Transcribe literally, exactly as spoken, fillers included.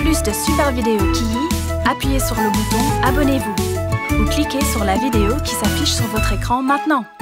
plus de super vidéos Kiyi, appuyez sur le bouton Abonnez-vous ou cliquez sur la vidéo qui s'affiche sur votre écran maintenant.